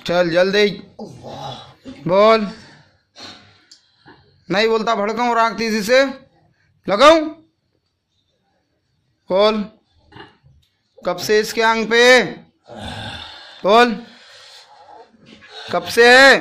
चल जल्दी बोल। नहीं बोलता भड़काऊं राख तेजी से लगाऊं? बोल। कब से इसके आंग पे? बोल कब से है?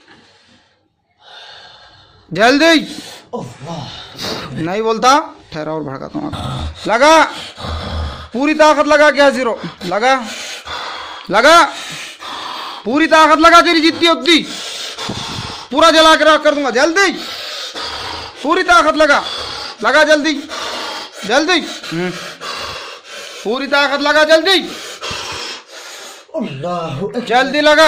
जल्दी। नहीं बोलता ठहरा और भड़काता हूँ। लगा पूरी ताकत लगा क्या जीरो लगा लगा पूरी ताकत लगा तेरी जितनी उतनी पूरा जला के राख कर दूंगा। जल्दी पूरी ताकत लगा लगा जल्दी जल्दी पूरी ताकत लगा जल्दी जल्दी लगा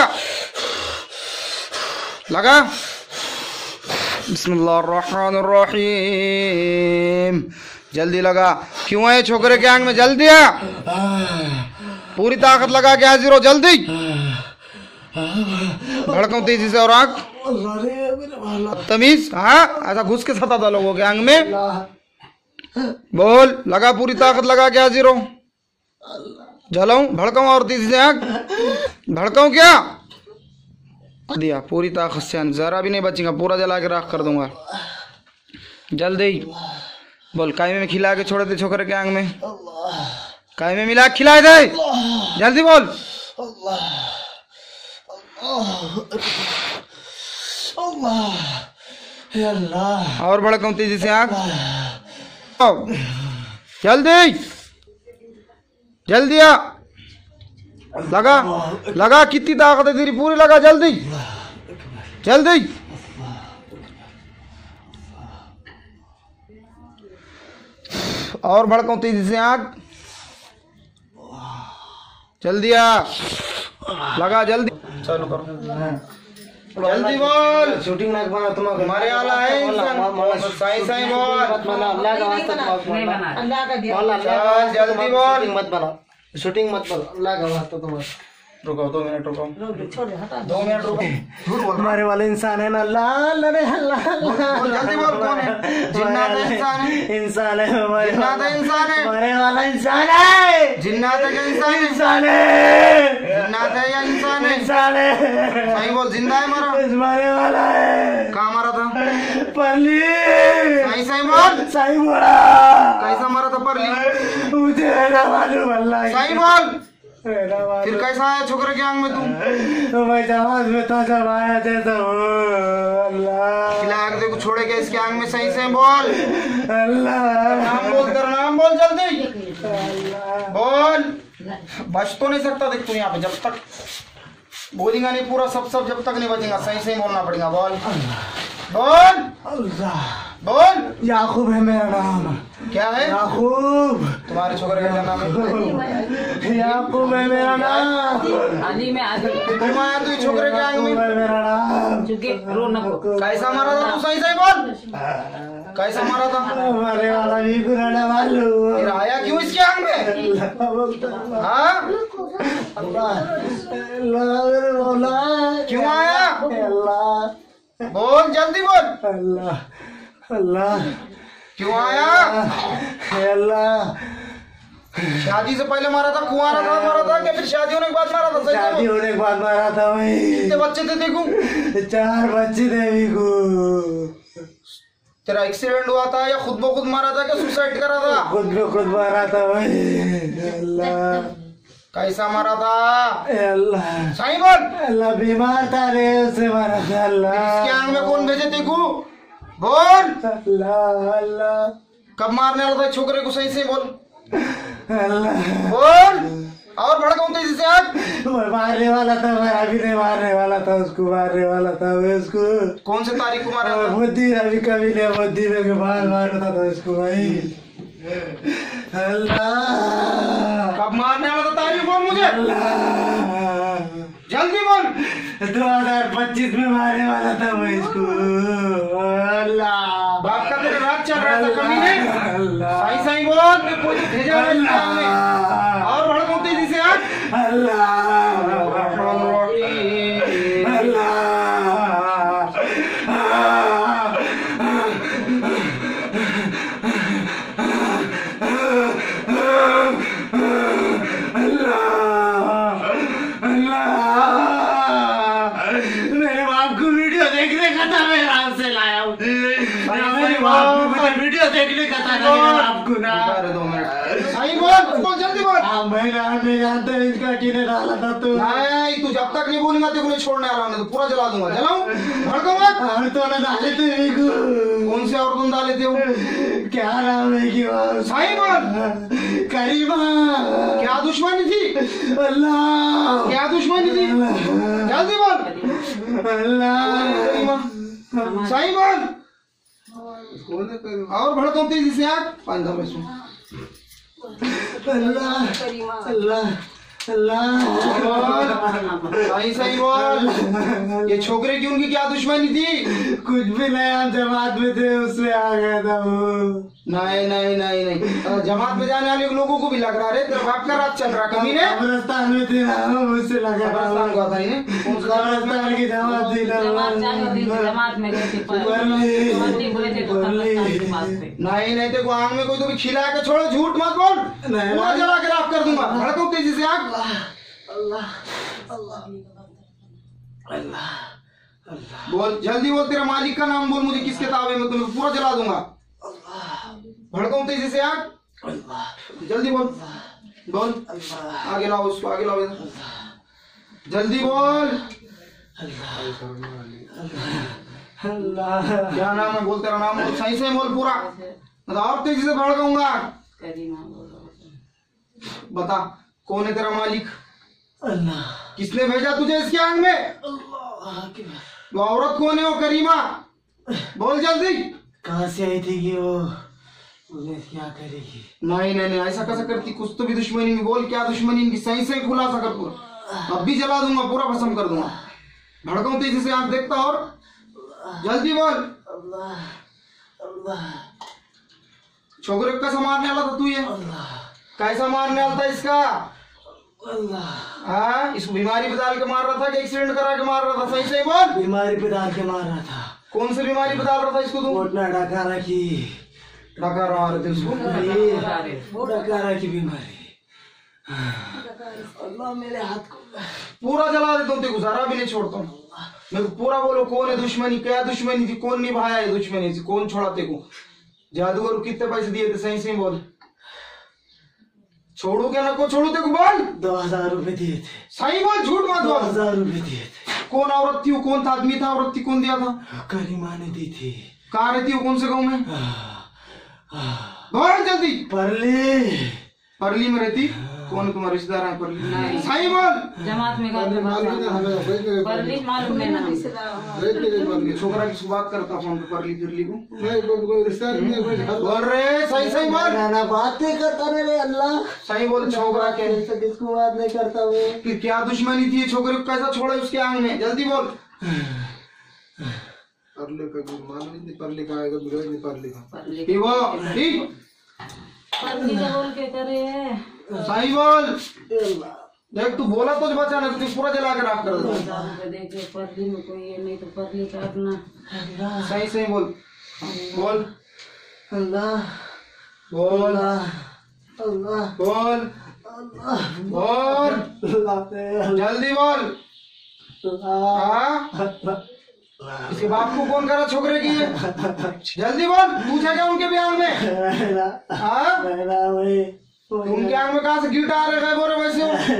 लगा। बिस्मिल्लाहिर्रहमानिर्रहीम जल्दी लगा। क्यों है छोकरे के आंग में? जल्दी आ पूरी ताकत लगा के हाजिर हो जल्दी। भड़काऊं तेजी से और आंख तमीज। हाँ ऐसा घुस के सताता लोगों के आंग में। बोल लगा पूरी ताकत लगा के हाजिर हो। जलाऊं भड़काऊं और तेजी से आंख भड़काऊं क्या? दिया पूरी ताकत से जरा भी नहीं बचेगा पूरा जला के राख कर दूंगा। जल्दी बोल। कायमे में खिला के छोड़े थे छोकरे के आंग में? कायमे में मिला खिलाए थे? जल्दी बोल। और भड़काऊं तेजी से आंख जल्दी जल्दी आ लगा लगा। कितनी ताकत है तेरी? पूरी लगा जल्दी जल्दी। और भड़काऊं तेजी से आंख जल्दी आ लगा जल्दी। चलो करो जल्दी बोल। शूटिंग ना बना तुम्हारे हमारे वाला है इंसान साई साई बोल। अल्लाह का वास्ता चल जल्दी बोल। मत बना शूटिंग मत बना अल्लाह का वास्ता तुम्हारा। रुको 2 मिनट रुको 2 मिनट रुको। हमारे वाले इंसान है ना अल्लाह अरे अल्लाह जल्दी बोल। कौन है? जिन्नात है इंसान है? इंसान है हमारे जिन्नात है इंसान है? हमारे वाला इंसान है। जिन्नात है क्या इंसान है? इंसान है। जिन्नात है या इंसान है? इंसान है। सही बोल। जिंदा है मरा? मारे वाला है। कहाँ मरा था? परली। सही सही बोल। सही बोला। कैसा मरा था परली? मुझे ना मालूम अल्लाह। सही बोल। फिर कैसा आया छोकरे के आंग में तू? मैं जहाज में था जब आया थे तो अल्लाह खिलाया के देखो छोड़े क्या इसके आंग में? सही से बोल। अल्लाह नाम बोल तेरा नाम बोल जल्दी बोल। बच तो नहीं सकता देख तू यहाँ पे जब तक बोलेगा नहीं पूरा सब जब तक नहीं बचेगा। सही से बोलना पड़ेगा। बोल बोल अल्लाह बोल। याकूब है मेरा नाम। क्या है? याकूब। तुम्हारे छोकरे का क्या नाम है? याकूब है मेरा नाम। क्यों आया तू छोकरे के आंग में? मेरा नाम। कैसा मारा था तू? सही बोल। कैसा मारा था? हमारे वाला भी पुराना वालू। फिर आया क्यों इसके आंग में? हाँ क्यों आया? अल्लाह बोल जल्दी बोल। अल्लाह अल्लाह क्यों आया? अल्लाह शादी से पहले मारा था? कुंवारा था मारा था क्या? फिर शादी होने के बाद मारा था? सही शादी बोल। होने के बाद मारा था भाई। कितने बच्चे थे देखूं? 4 बच्चे थे अभी को। तेरा एक्सीडेंट हुआ था या खुद ब खुद मारा था क्या सुसाइड करा था? खुद पे खुद मारा था भाई। अल्लाह कैसा मारा था? अल्लाह सही बोल। अल्लाह बीमार था रे उससे मारा था। अल्लाह इसके आंग में कौन भेजे देखू? बोल। अल्लाह अल्लाह कब मारने वाला था छोकरे को? सही से बोल। अल्लाह बोल। और भड़काऊं तेजी से आग? मारने वाला था मैं अभी नहीं मारने वाला था उसको मारने वाला था मैं उसको। कौन से तारीख को मारा था? बुद्धि अभी कभी नहीं बुद्धि में के बाहर मारता था उसको भाई। अल्लाह कब मारने वाला था तारीख बोल मुझे? अल्लाह जल्दी बोल। 2025 में मारने वाला था मैं इसको। अल्लाह बाप का तेरे रात चल रहा था कमी ने? सही सही बोल। कोई भेजा है इसके आंग में? और भड़काऊं तेजी से आग? तो देखने का था ना आपको ना। अरे 2 मिनट साईं बोल जल्दी बोल। मैं नहीं जानता इसका किने डाला था तू। नहीं तू जब तक नहीं बोलेगा तेरे को नहीं छोड़ने आ रहा हूं, तो पूरा जला दूंगा। जलाऊं भड़काऊंगा? और तो ना डाले थे मेरे को। कौन से और तुम डाले थे हो? क्या नाम है कि वो साईं बोल। करीमा क्या दुश्मनी थी? अल्लाह क्या दुश्मनी थी? जल्दी बोल। अल्लाह साईं बोल। और भड़काऊं तेजी से आग पांधा में सुन। अल्लाह अल्लाह अल्लाह साईं साईं बोल। ये छोकरे की उनकी क्या दुश्मनी थी? कुछ भी नहीं, हम जमात में थे उससे आ गया था वो। नहीं नहीं नहीं नहीं जमात में जाने वाले लोगों को भी लग रहा है तेरा बाप का रात चल रहा। कभी ने कब्रिस्तान में थे ना, मुझसे लगा कब्रिस्तान हुआ था इन्हें। कौन सा कब्रिस्तान की जमात थी ना। जमात में गए थे नहीं नहीं देखो आग में कोई तो भी खिला के छोड़ो, झूठ मत बोल। पूरा जला के राख कर दूंगा। भड़काऊं तेजी से आग। अल्लाह अल्लाह अल्लाह बोल जल्दी बोल, तेरा मालिक का नाम बोल मुझे, किसके ताबे में तुम्हें पूरा जला दूंगा। भड़काऊं तेजी से आग। जल्दी बोल बोल। आगे लाओ उसको, आगे लाओ इधर। जल्दी बोल। अल्लाह क्या नाम है? बोल तेरा नाम बोल, सही से बोल पूरा, मतलब और तेजी से भड़काऊंगा। बता कौन है तेरा मालिक? अल्लाह किसने भेजा तुझे इसके आंग में? अल्लाह वो औरत कौन है वो करीमा? बोल जल्दी। कहाँ से आई थी कि वो मुझे क्या करेगी? नहीं नहीं नहीं ऐसा कैसा करती? कुछ तो भी दुश्मनी में बोल, क्या दुश्मनी इनकी? सही से खुलासा कर पूरा, अब भी जला दूंगा, पूरा भस्म कर दूंगा। भड़काऊं तेजी से आंख देखता और जल्दी बोल। अल्लाह अल्लाह छोकरे को कैसा मारने वाला था तू? ये कैसा मारने वाला था इसका? अल्लाह हाँ इसको बीमारी पे डाल के मार रहा था कि एक्सीडेंट करा के मार रहा था? सही से बोल। बीमारी पे डाल के मार रहा था। कौन सी बीमारी पे डाल रहा था इसको तू? मोटना डकारा की रहा थे उसको। डकारा की बीमारी। अल्लाह मेरे हाथ को पूरा जला देता हूँ, तेरे को जरा भी नहीं छोड़ता हूँ। मेरे को पूरा बोलो कौन है दुश्मनी, क्या दुश्मनी थी, कौन निभाया है दुश्मनी थी, कौन छोड़ा तेरे को? जादूगर कितने पैसे दिए थे? सही से बोल। छोड़ू क्या ना को छोड़ू तेरे को? बोल। 2000 रुपए दिए थे। सही बोल, झूठ मत बोल। 2000 रुपए दिए थे। कौन औरत थी वो? कौन था आदमी था? औरत थी कौन दिया था? करीमा ने दी थी। कहाँ रहती हो? कौन से गाँव में? बोल जल्दी। परली परली में रहती। कौन तुम्हारे रिश्तेदार है परली? सही बोल। जमात में परली मालूम नहीं ना। छोकरा किसको बात करता फोन पे? परली फिरली को बोल रहे। सही सही बोल। ना बात नहीं करता रे अल्लाह। सही बोल। छोकरा के किसको बात नहीं करता वो? फिर क्या दुश्मनी थी? छोकरे को कैसा छोड़ा उसके आंग में? जल्दी बोल। परले का मालूम नहीं, परले का आएगा बिगड़ नहीं, परले का ठीक वो ठीक। परली का बोल के करे सही बोल। देख तू बोला तो बचाना, तू पूरा जला के राख कर दे। देखे परली में कोई ये नहीं तो परली का अपना सही सही बोल। बोल अल्लाह बोल अल्लाह बोल बोल अल्लाह जल्दी बोल। हाँ इसके बाप को कौन करा छोकरे की? जल्दी बोल। पूछा क्या उनके बयान में? हाँ उनके आंख में कहाँ से गिल्ट आ रहे हैं? बोले वैसे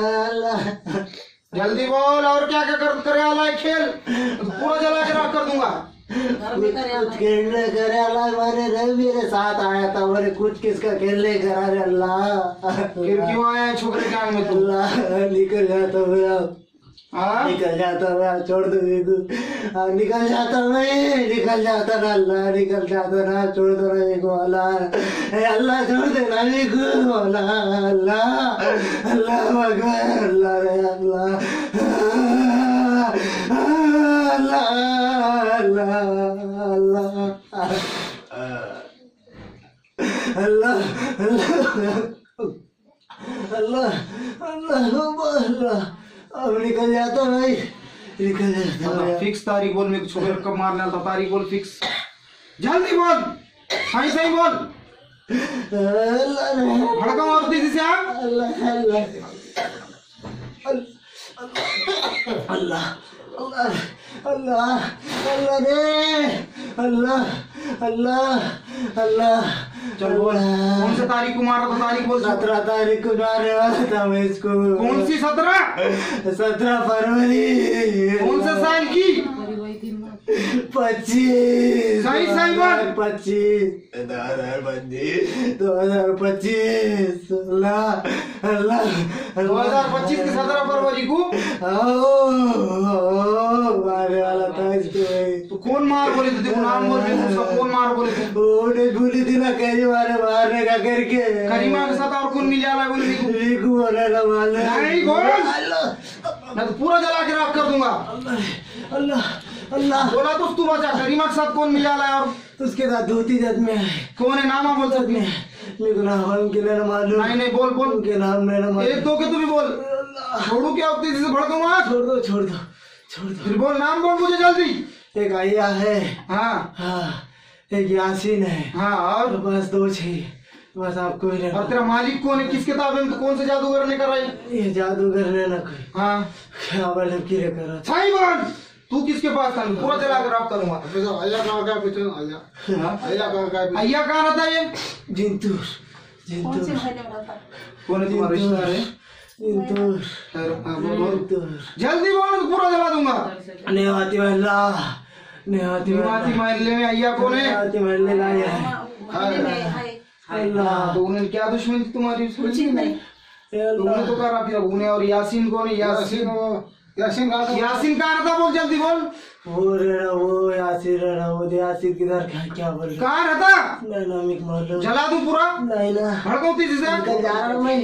जल्दी बोल। और क्या क्या करे वाला है खेल? पूरा जला के राख कर दूंगा। खेलने करे अल्लाह मारे रे, मेरे साथ आया था बोले कुछ किसका खेलने करा रे अल्लाह। फिर क्यों आया है छोकरे के आंख में तू? अल्लाह निकल जाता हुआ, हाँ निकल जाता हुआ, छोड़ दो मेरे को। निकल जाता मैं, निकल जाता ना अल्लाह, निकल जाता ना, छोड़ दो ना मेरे को अल्लाह। अल्लाह छोड़ देना मेरे को अल्लाह। अल्लाह अल्लाह अकबर अल्लाह रे अल्लाह अल्लाह अल्लाह अल्लाह अल्लाह अल्लाह अल्लाह। अब निकल जाता भाई, निकल जाता भाई। फिक्स तारीख बोल। मेरे को छोकरे को कब मारने वाला था? तारीख बोल फिक्स। जल्दी बोल। सही सही बोल। भड़का और तेजी से आ। अल्लाह अल्लाह अल्लाह अल्लाह अल्लाह रे अल्लाह अल्लाह अल्लाह। चल बोल, कौन सी तारीख को मारा था? तारीख बोल। 17 तारीख को मारने वाला था मैं इसको। कौन सी 17? 17 फरवरी। कौन से साल की? 25। सही सही बात। 25 2025। अल्लाह अल्लाह 2025 के 17 फरवरी को मारने वाला था इसको। तो कौन मार बोले थे? देखो नाम बोल रहे थे, कौन मार बोले थे? उन्हें भूली थी ना कहीं मारने का करके। करीमा के साथ और कौन मिल जाला बोले? वीकू बोले ना मारने। नहीं बोल, मैं तो पूरा जला के राख कर दूंगा। अल्लाह अल्लाह। बोला तो तू बचा। करीमा के साथ कौन मिल जाला है? और उसके साथ धोती जद में है। कौन है? नाम बोल सकते हैं? मेरे को नाम उनके ना मालूम। नहीं नहीं बोल बोल, उनके नाम मेरा मालूम। एक दो के तू भी बोल। छोड़ू क्या तेजी से भड़क दूंगा? छोड़ दो छोड़ दो छोड़ दो। फिर बोल, नाम बोल मुझे जल्दी। एक आया है। हाँ हाँ एक यासीन है। हाँ और बस 2 छह बस। आपको ही और तेरा मालिक कौन है? किस किताब में? कौन से जादूगर ने कराई? ये जादूगर ने ना कोई। हाँ क्या बड़े किरे करा। सही बोल, तू किसके पास था? पूरा जला कर राख करूंगा। अय्या कहाँ का पूछो? अय्या कहाँ का? अय्या कहाँ रहता है ये? जिंतूर कौन से जिंतूर महीने में रहता है? कौन है तुम्हारा रिश्तेदार है? जिंतूर हाँ, बोल बोल जिंतूर। जल्दी बोल, तो पूरा जला दूंगा। नेवाती अल्लाह नेवाती निवाती महल्ले में अय्या कौन है? नेवाती महल्ले का आया है। महीने में है। अल्लाह तो उन्हें क्या दुश्मनी थी तुम्हारी? कुछ ही नहीं। तुमने तो करा फिर उन्हें। और यासीन कौन है? यासीन यासीन कहाँ का? यासीन कहाँ रहता? बोल जल्दी बोल। वो रहना वो यासीर रहना वो यासीर किधर क्या बोल रहा? कहाँ रहता? नहीं ना मिक मालूम। जला दूं पूरा? नहीं ना भड़को तेजी से। निकल जा रहा हूँ मैं।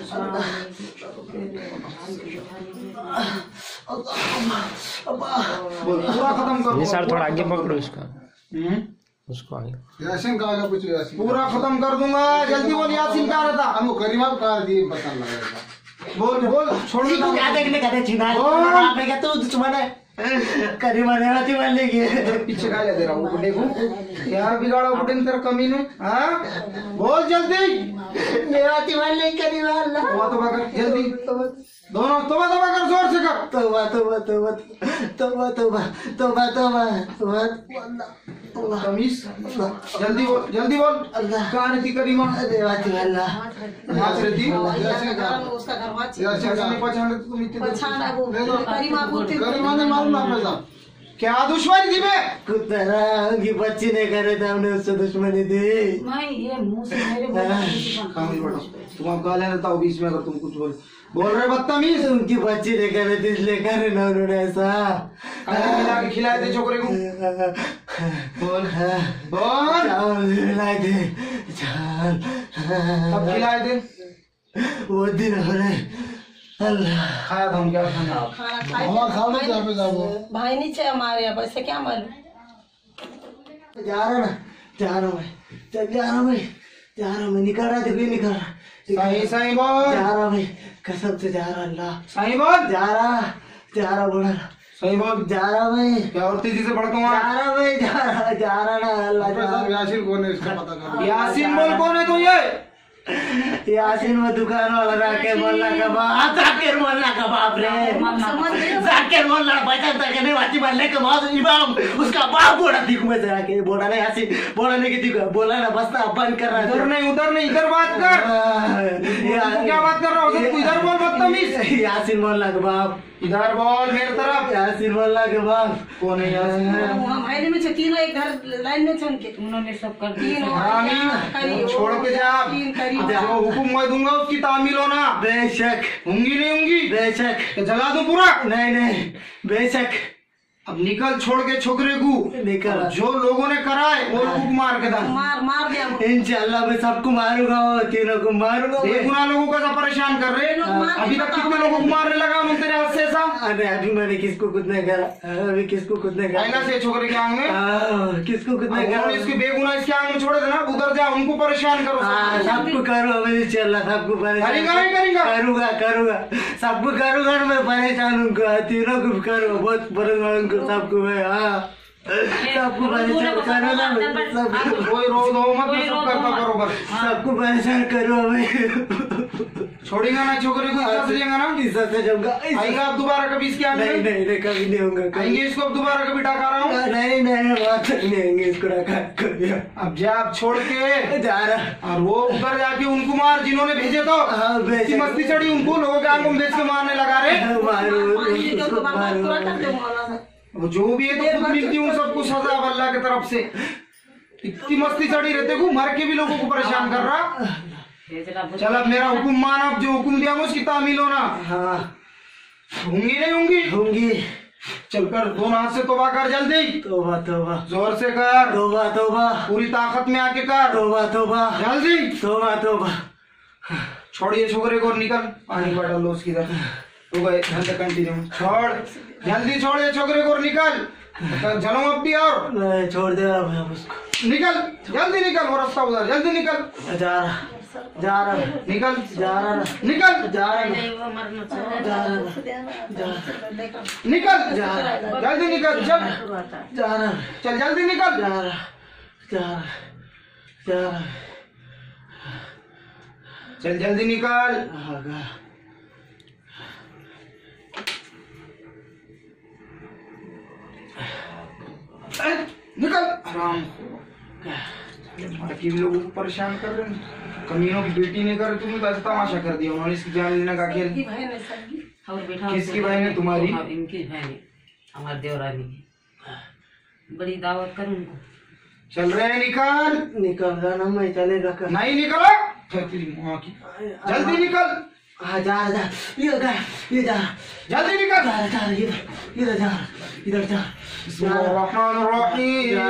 बोल पूरा खत्म कर। ये सर थोड़ा आगे पकड़ो इसका, उसको आगे। यासीन कहाँ का पूछो? यासीन पूरा खत्म कर दूंगा। जल्दी बोल, यासीन कहाँ रहता? हमको करीमा कहाँ दी पता लगेगा। बोल बोल, छोड़ दे तू। क्या देखने का था छिना? बोल। आप क्या तू दुश्मन है? करीमा नेवाती महल्ले की। पीछे का ले दे रहा हूँ बुड्ढे को। क्या बिगाड़ा बुड्ढे ने तेरा कमीने? हाँ बोल जल्दी। नेवाती महल्ले की करीमा अल्लाह। तौबा कर जल्दी। दोनों तौबा कर, जोर से कर। तौबा तौबा तौबा तौबा तौबा तौबा तौबा तौबा। तमीज जल्दी बोल, जल्दी बोल। अल्लाह। कहाँ रहती करीमा? नेवाती अल्लाह। यहाँ से रहती? यासीन कहाँ? उसका घर वहाँ यासीन नहीं कहाँ? पहचान रहे तुम इतने? पहचान है वो। करीमा बोलते करीमा ने मालूम ना पैसा। क्या दुश्मनी थी बे? कुत्ता की बच्ची ने करे थे हमने उससे दुश्मनी थी। नहीं, ये मुंह से मेरे बोल। तुम अब गाले देता हो बीच में अगर तुम कुछ बोल रहे बदतमीज। उनकी बच्ची ने करे थे इसलिए करे ना उन्होंने ऐसा। मिला के खिलाए थे छोकरे को? बोल बोल। चावल खिलाए थे चावल। कब खिलाए थे? वो दिन हो रहे अल्लाह। खाया था हम? क्या खाना? खाना खाए हवा खाओ ना क्या पे जाओ? भाई नीचे हमारे यहाँ, वैसे क्या मालूम। जा रहा ना जा रहा हूँ मैं। चल जा रहा हूँ मैं। जा रहा हूँ मैं। निकल रहा देखो निकल रहा। सही सही बोल। जा रहा मैं कसम से जा रहा अल्लाह। सही बोल। जा रहा बोला सही बोल। जा रहा मैं। क्या और तेजी से भड़कूंगा? जा रहा मैं जा रहा ना अल्लाह। जा रहा। यासीन कौन है इसका पता कर। यासीन बोल कौन है तू? ये यासीन वो दुकान वाला जाकिर मोल्ला का बाप। जाकिर मोल्ला का बाप रे। जाकिर मोल्ला बचा तक नहीं वाची मल्ले का बाप इमाम उसका बाप बोला दिखू में जाके बोला ना यासीन बोला नहीं कि दिखो बोला ना बस ना बंद कर रहा उधर नहीं उधर नहीं, इधर बात कर। तू क्या बात कर रहा हो? तू इधर बोल बदतमीज। यासीन मोल्ला का बाप। इधर बोल मेरी तरफ। यासीन मोल्ला के बाप। कौन है यासीन? हमारे में से तीनों एक घर लाइन में चल के उन्होंने सब कर दिया। हरामी, छोड़ के जा। जो हुकुम मैं दूंगा उसकी तामील होना। बेशक होंगी नहीं होंगी? बेशक। तो जला दूं पूरा? नहीं बेशक। अब निकल छोड़ के छोकरे को। निकल। जो लोगों ने करा है वो लोग मार के दान। मार दिया वो। इंशाल्लाह मैं सबको मारूंगा वो तीनों को मारूंगा मैं। बेगुनाह लोगों को ऐसा परेशान कर रहे हैं। अभी तक कितने लोगों को मारने लगा उन्होंने तेरे हाथ से ऐसा? अरे अभी मैंने किसको कुछ नहीं करा। अभी किसको कुछ नहीं आईना करा। से छोकरे के आंग में किसको कुछ नहीं उन्होंने इसके करा। बेगुनाह इसके आंग में छोड़े थे ना, उधर जा उनको परेशान करो। सबको करो मैं इंशाल्लाह सबको परेशान करेगा नहीं करेगा? करूंगा सबको करूंगा मैं परेशान उनको तीनों को करूंगा बहुत परेशान उनको सबको मैं। हाँ सबको परेशान करो ना, सब कोई रो दो मत, सब करता करो बस। सबको परेशान करो हमें। छोड़ेगा ना छोकरे को, इज्जत से जाएगा ना, इज्जत से जाऊंगा। आएगा अब दोबारा कभी इसके आगे? नहीं नहीं नहीं, कभी नहीं होगा। आएंगे इसको अब दोबारा कभी डाका रहा हूँ? नहीं नहीं, बात नहीं आएंगे इसको रखा कभी। अब जा, अब छोड़ के जा रहा। और वो उधर जाके उनको मार जिन्होंने भेजे तो हाँ भेज। इतनी मस्ती चढ़ी उनको, लोगों के आंखों में बेच के मारने लगा रे। वो जो भी है तो खुद मिलती हूँ सबको सजा अल्लाह की तरफ से। इतनी मस्ती चढ़ी रहते को, मर के भी लोगों को परेशान कर रहा। चल अब मेरा हुक्म मान, अब जो हुक्म दिया उसकी तामील होना। हाँ होंगी नहीं होंगी? होंगी। चल कर, दोनों हाथ से तौबा कर, जल्दी तौबा तौबा, जोर से कर, तौबा तौबा, पूरी ताकत में आके कर, तौबा तौबा, जल्दी। तौबा तौबा। छोड़िए छोकरे को, निकल, पानी बॉटल लो उसकी तरफ। तो गए कंटिन्यू, छोड़ जल्दी, छोड़िए छोकरे को, निकल। चलो अब भी, और नहीं छोड़ दे अब उसको। निकल, जल्दी निकल, वो रास्ता उधर, जल्दी निकल। जा रहा, जा रहा, निकल, जा रहा, निकल, जा रहा, जा निकल, जल्दी निकल, चल, जा रहा, चल जल्दी निकल। जा रहा, जा रहा, जा रहा। चल जल्दी निकल। निकल, आराम। बाकी भी लोगों को परेशान कर रहे हैं। कमीनों की बेटी ने कर, तुमने तो ऐसा तमाशा कर दिया। उन्होंने इसकी जान लेने का खेल। किसकी बहन है तुम्हारी? इनकी बहन है, हमारे देवरानी की। बड़ी दावत कर उनको। चल रहे हैं, निकल। निकल जाना, मैं चलेगा कर। नहीं निकला, तेरी माँ की। जल्दी निकल। हाँ जा रहा, जा, ये जा, ये जा, जल्दी निकल। जा रहा, जा रहा, इधर जा, इधर जा, बिस्मिल्लाहिर्रहमानिर्रहीम।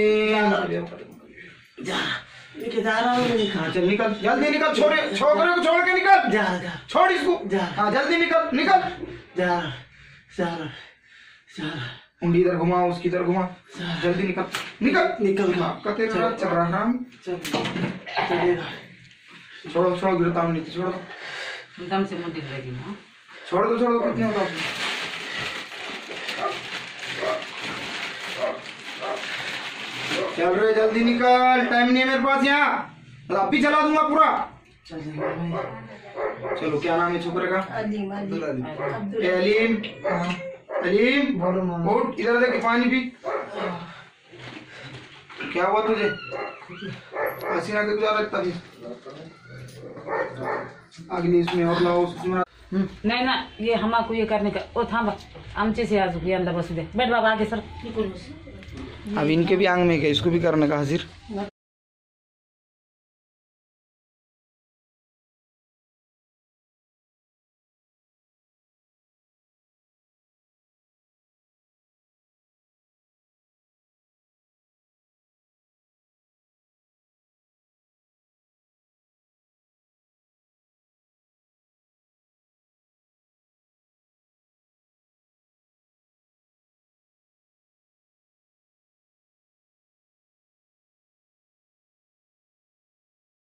जा, लेके जा रहा हूँ। हाँ चल निकल, जल्दी निकल, छोड़े छोकरे को छोड़ के निकल। जा रहा, छोड़ इसको। जा। हाँ जल्दी निकल, निकल। जा रहा, जा रहा, जा रहा। उंगली इधर घुमा, उसकी इधर घुमा, जल्दी निकल, निकल, निकल गया। आपका तेरा रात चल रहा है। चल, चलेगा। छोड़ो छोड़ो, गिरता हूँ नीचे, छोड़ो, दम से मुंडी लगी ना। छोड़ दो, कितने होगा? चल रहे, जल्दी निकल, टाइम नहीं है मेरे पास यहाँ, अब भी चला दूंगा पूरा। चलो, क्या नाम है छोकरे का? अलीम। अलीम, उठ, इधर देख, पानी पी। क्या हुआ तुझे? हसीना के गुजारा लगता थी। अगली इसमें और लाओ, उसमें नहीं ना, ये हमारे ये करने का। ओ थांबा, आमचे से आज ये अंदर बस दे। बैठ बाबा आगे सर। अब इनके भी आंग में क्या, इसको भी करने का हाजिर।